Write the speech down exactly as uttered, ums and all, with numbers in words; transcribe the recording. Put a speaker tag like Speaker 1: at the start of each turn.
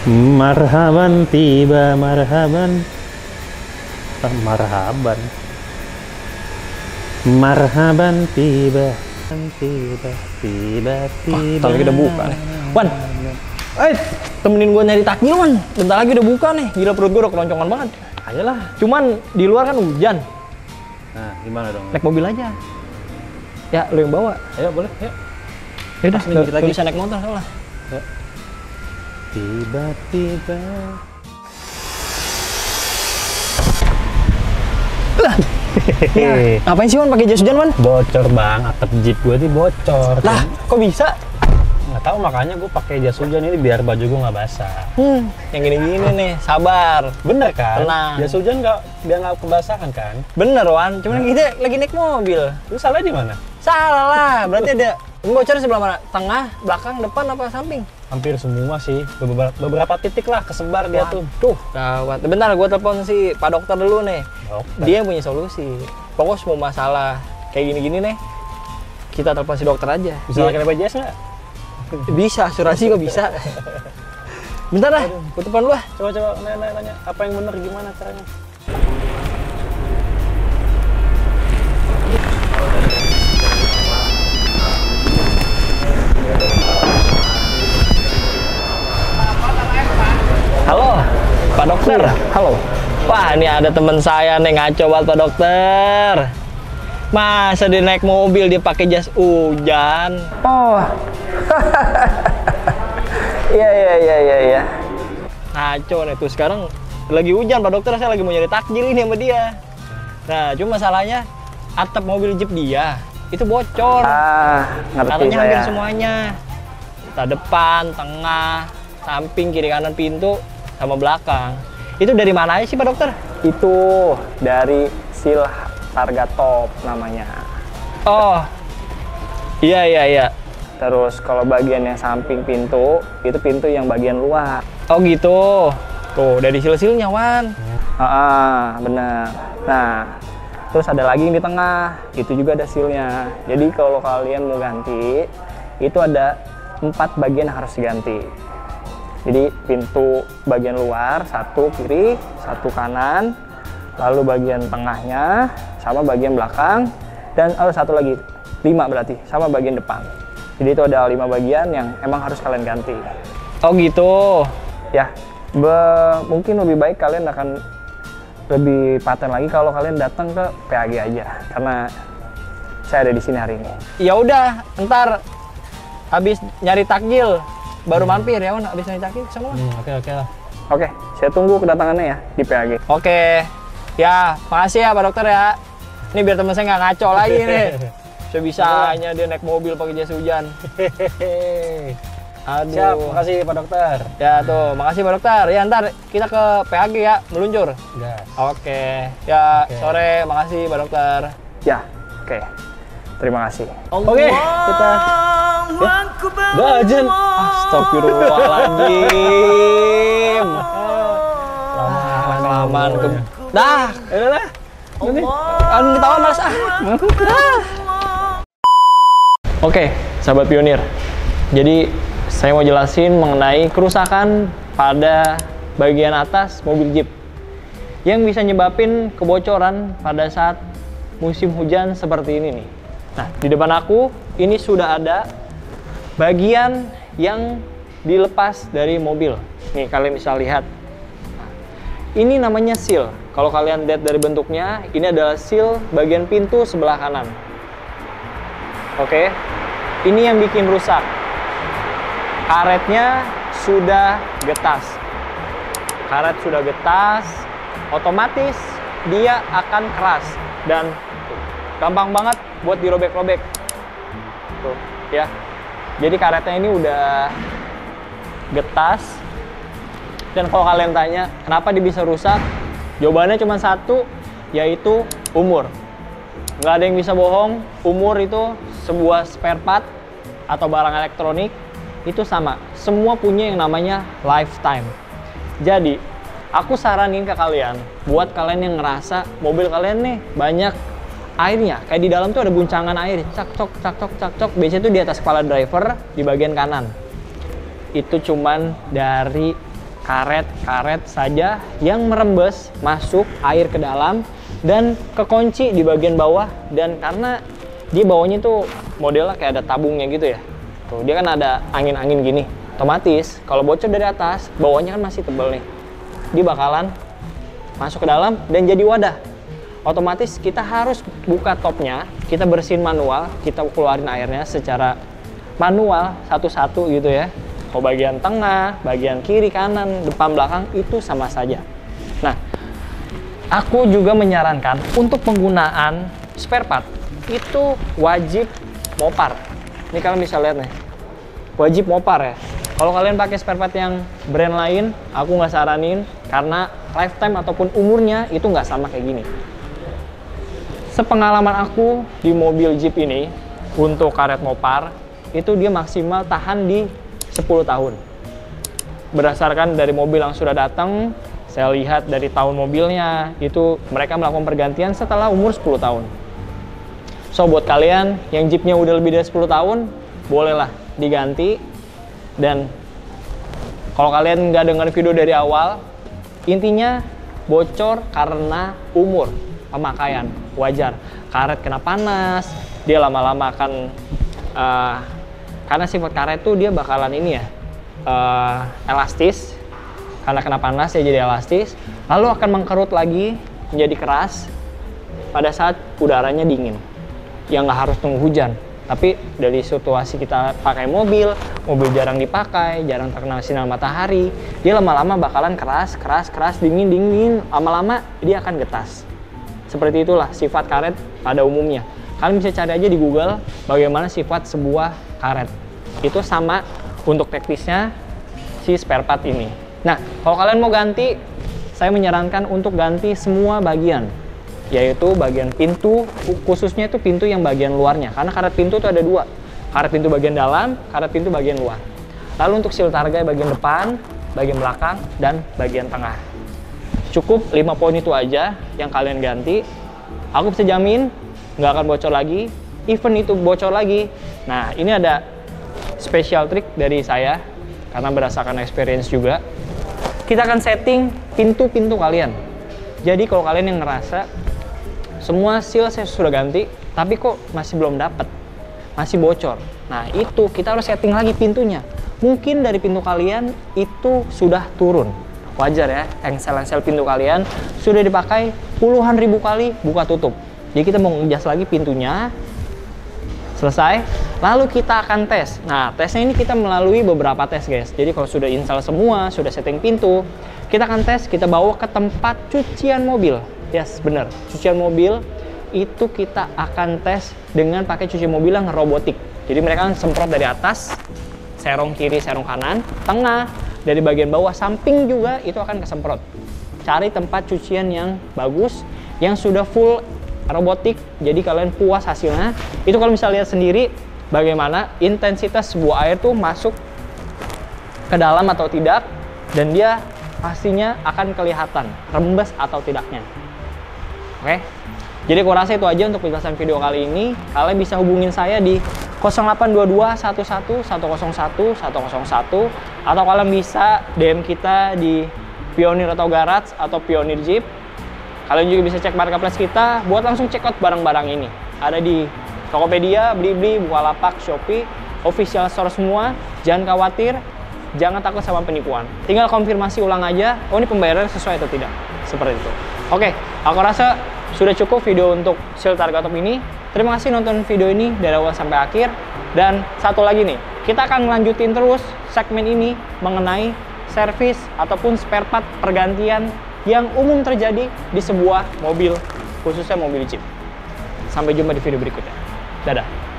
Speaker 1: Marhaban tiba, marhaban. Ah, marhaban. Marhaban tiba, tiba, tiba, tiba.
Speaker 2: Bentar lagi udah buka nih. Wan, eh temenin gua nyari takjil, Wan. Bentar lagi udah buka nih. Gila perut gua udah keroncongan banget.
Speaker 1: Ayolah.
Speaker 2: Cuman di luar kan hujan.
Speaker 1: Nah, gimana dong?
Speaker 2: Naik mobil aja. Ya, lu yang bawa.
Speaker 1: Ayo boleh, yuk.
Speaker 2: Ya udah,
Speaker 1: Pas dikit lagi.
Speaker 2: bisa naik motor soalnya.
Speaker 1: Ya. Tiba-tiba.
Speaker 2: Lah. Ya, ngapain sih, Wan, pakai jas hujan, Wan?
Speaker 1: Bocor bang, atap jeep gue tuh bocor.
Speaker 2: Lah, kok bisa?
Speaker 1: Nggak tahu, makanya gue pakai jas hujan ini biar baju gue nggak basah.
Speaker 2: Hmm, yang gini-gini nih, sabar.
Speaker 1: Bener kan?
Speaker 2: Tenang.
Speaker 1: Jas hujan nggak biar nggak kebasahan kan?
Speaker 2: Bener, Wan. Cuman kita lagi naik mobil.
Speaker 1: Lu salah di mana?
Speaker 2: Salah lah. Berarti ada bocor sebelah mana? Tengah, belakang, depan, apa samping?
Speaker 1: Hampir semua sih, beberapa, beberapa titik lah kesebar dia tuh.
Speaker 2: Tuh, gawat. Bentar, gue telepon si Pak Dokter dulu nih.
Speaker 1: Dokter.
Speaker 2: Dia punya solusi. Pokoknya semua masalah kayak gini-gini nih, kita telepon si dokter aja.
Speaker 1: Bisa
Speaker 2: Dia-
Speaker 1: pakai B P J S nggak?
Speaker 2: Bisa, asuransi kok bisa. Bentar dah, gue telepon lu ah.
Speaker 1: Coba-coba nanya-nanya apa yang bener, gimana caranya?
Speaker 2: Halo, Pak Dokter. Halo. Wah, ini ada teman saya nih, ngaco banget Pak Dokter. Masa dia naik mobil dia pakai jas hujan?
Speaker 3: Oh, iya iya iya iya. Ya.
Speaker 2: Ngaco nih tuh, sekarang lagi hujan Pak Dokter, saya lagi mau nyari takjil ini sama dia. Nah, cuma masalahnya atap mobil Jeep dia itu bocor.
Speaker 3: Ah, ngerti
Speaker 2: Katanya hampir
Speaker 3: saya.
Speaker 2: semuanya. Entah depan, tengah, samping, kiri kanan pintu, sama belakang. Itu dari mana aja sih Pak Dokter?
Speaker 3: Itu dari seal harga top namanya.
Speaker 2: Oh, iya iya iya.
Speaker 3: Terus kalau bagian yang samping pintu, itu pintu yang bagian luar.
Speaker 2: Oh gitu. Tuh, dari sil-silnya, Wan.
Speaker 3: Ah, ah, bener. Nah, terus ada lagi yang di tengah, itu juga ada sealnya. Jadi kalau kalian mau ganti, itu ada empat bagian yang harus diganti. Jadi pintu bagian luar, satu kiri, satu kanan, lalu bagian tengahnya, sama bagian belakang, dan oh, satu lagi, lima berarti, sama bagian depan. Jadi itu ada lima bagian yang emang harus kalian ganti.
Speaker 2: Oh gitu.
Speaker 3: Ya, be- mungkin lebih baik kalian akan lebih paten lagi kalau kalian datang ke P A G aja, karena saya ada di sini hari ini.
Speaker 2: Ya udah, ntar habis nyari takjil baru mampir ya, Wan. Habis nyari takjil sama Wan.
Speaker 1: Hmm, oke oke lah.
Speaker 3: Oke, saya tunggu kedatangannya ya di P A G.
Speaker 2: Oke. Ya, makasih ya Pak Dokter ya. Ini biar teman saya nggak ngaco lagi nih. Sebisanya dia naik mobil pakai jas hujan.
Speaker 1: Hehehe.
Speaker 2: Aduh.
Speaker 1: Siap, makasih Pak Dokter.
Speaker 2: Ya tuh, makasih Pak Dokter. Ya ntar kita ke P A G ya, meluncur.
Speaker 1: Gas.
Speaker 2: Oke. Ya,
Speaker 1: Oke.
Speaker 2: sore. Makasih Pak Dokter.
Speaker 3: Ya, oke. Terima kasih.
Speaker 1: Oke, kita ya, udah ajan.
Speaker 2: Astagfirullahaladzim. Kelamaan ke... Dah,
Speaker 1: Ya udah lah. Ini.
Speaker 2: anu ketawa males ah. Oke, sahabat pionir. Jadi saya mau jelasin mengenai kerusakan pada bagian atas mobil Jeep yang bisa nyebabin kebocoran pada saat musim hujan seperti ini nih. Nah, di depan aku ini sudah ada bagian yang dilepas dari mobil. Nih, kalian bisa lihat. Ini namanya seal. Kalau kalian lihat dari bentuknya, ini adalah seal bagian pintu sebelah kanan. Oke, ini yang bikin rusak. Karetnya sudah getas. Karet sudah getas, otomatis dia akan keras dan gampang banget buat dirobek-robek. Tuh, ya. Jadi karetnya ini udah getas. Dan kalau kalian tanya, kenapa dia bisa rusak? Jawabannya cuma satu, yaitu umur. Nggak ada yang bisa bohong, umur itu sebuah spare part atau barang elektronik itu sama. Semua punya yang namanya lifetime. Jadi, aku saranin ke kalian, buat kalian yang ngerasa mobil kalian nih banyak airnya, kayak di dalam tuh ada guncangan air, cak cok cak cok cak cok. Biasanya tuh di atas kepala driver di bagian kanan. Itu cuman dari karet-karet saja yang merembes masuk air ke dalam dan kekunci di bagian bawah. Dan karena dia bawahnya tuh modelnya kayak ada tabungnya gitu ya, tuh dia kan ada angin-angin gini, otomatis kalau bocor dari atas, bawahnya kan masih tebal nih, dia bakalan masuk ke dalam dan jadi wadah. Otomatis kita harus buka topnya, kita bersihin manual, kita keluarin airnya secara manual satu-satu gitu ya. Mau bagian tengah, bagian kiri, kanan, depan, belakang, itu sama saja. Nah, aku juga menyarankan untuk penggunaan spare part itu wajib Mopar. Ini kalian bisa lihat nih, wajib Mopar ya. Kalau kalian pakai spare part yang brand lain, aku nggak saranin karena lifetime ataupun umurnya itu nggak sama kayak gini. Sepengalaman aku di mobil Jeep ini untuk karet Mopar itu dia maksimal tahan di sepuluh tahun. Berdasarkan dari mobil yang sudah datang, saya lihat dari tahun mobilnya, itu mereka melakukan pergantian setelah umur sepuluh tahun. So, buat kalian yang Jeepnya udah lebih dari sepuluh tahun, bolehlah diganti. Dan kalau kalian nggak dengar video dari awal, intinya bocor karena umur pemakaian, wajar. Karet kena panas, dia lama-lama akan uh, karena sifat karet tuh dia bakalan ini ya, uh, elastis. Karena kena panas ya jadi elastis, lalu akan mengkerut lagi menjadi keras pada saat udaranya dingin. Yang nggak harus tunggu hujan, tapi dari situasi kita pakai mobil, mobil jarang dipakai, jarang terkena sinar matahari, dia lama-lama bakalan keras, keras, keras, dingin, dingin, lama-lama dia akan getas. Seperti itulah sifat karet pada umumnya. Kalian bisa cari aja di Google bagaimana sifat sebuah karet. Itu sama untuk teknisnya si spare part ini. Nah, kalau kalian mau ganti, saya menyarankan untuk ganti semua bagian, yaitu bagian pintu, khususnya itu pintu yang bagian luarnya. Karena karet pintu itu ada dua, karet pintu bagian dalam, karet pintu bagian luar. Lalu untuk seal targa bagian depan, bagian belakang, dan bagian tengah. Cukup lima poin itu aja yang kalian ganti. Aku bisa jamin nggak akan bocor lagi. Even itu bocor lagi, nah ini ada special trick dari saya karena berdasarkan experience juga. Kita akan setting pintu-pintu kalian. Jadi kalau kalian yang ngerasa semua seal saya sudah ganti, tapi kok masih belum dapat, masih bocor, nah itu kita harus setting lagi pintunya. Mungkin dari pintu kalian itu sudah turun, wajar ya, engsel-engsel pintu kalian sudah dipakai puluhan ribu kali buka tutup. Jadi kita mau ngejas lagi pintunya, selesai, lalu kita akan tes. Nah, tesnya ini kita melalui beberapa tes guys. Jadi kalau sudah install semua, sudah setting pintu, kita akan tes, kita bawa ke tempat cucian mobil. Yes, bener, cucian mobil itu kita akan tes dengan pakai cuci mobil yang robotik. Jadi mereka kan semprot dari atas, serong kiri, serong kanan, tengah, dari bagian bawah, samping juga itu akan kesemprot. Cari tempat cucian yang bagus, yang sudah full robotik, jadi kalian puas hasilnya. Itu kalau bisa lihat sendiri bagaimana intensitas sebuah air tuh masuk ke dalam atau tidak, dan dia pastinya akan kelihatan rembes atau tidaknya. Oke, jadi aku rasa itu aja untuk penjelasan video kali ini. Kalian bisa hubungin saya di nol delapan dua dua satu satu satu nol satu satu nol satu, atau kalian bisa D M kita di Pioneer Auto Garage atau Pioneer Jeep. Kalian juga bisa cek marketplace kita buat langsung check out barang-barang ini. Ada di Tokopedia, Blibli, Bukalapak, Shopee, official store semua. Jangan khawatir, jangan takut sama penipuan. Tinggal konfirmasi ulang aja, oh ini pembayaran sesuai atau tidak. Seperti itu. Oke, aku rasa sudah cukup video untuk seal targa top ini. Terima kasih nonton video ini dari awal sampai akhir. Dan satu lagi nih, kita akan melanjutin terus segmen ini mengenai servis ataupun spare part pergantian yang umum terjadi di sebuah mobil, khususnya mobil Jeep. Sampai jumpa di video berikutnya. Dadah!